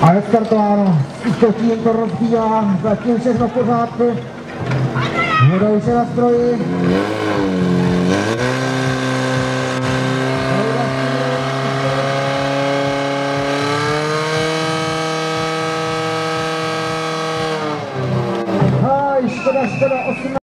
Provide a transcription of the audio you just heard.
A je startováno, už jim to rozbíjá, zatím všechno v pořádku. Voda už je na stroji. Škoda, 18.